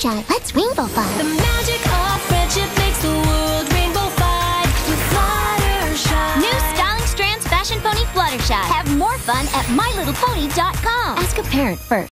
Fluttershy. Let's rainbow fly. The magic of friendship makes the world rainbow fly with Fluttershy. New Styling Strands Fashion Pony Fluttershy. Have more fun at mylittlepony.com. Ask a parent first.